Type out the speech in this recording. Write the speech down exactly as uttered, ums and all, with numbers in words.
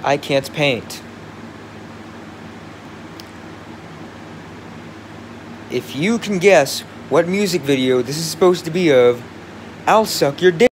I can't paint. If you can guess what music video this is supposed to be of, I'll suck your dick.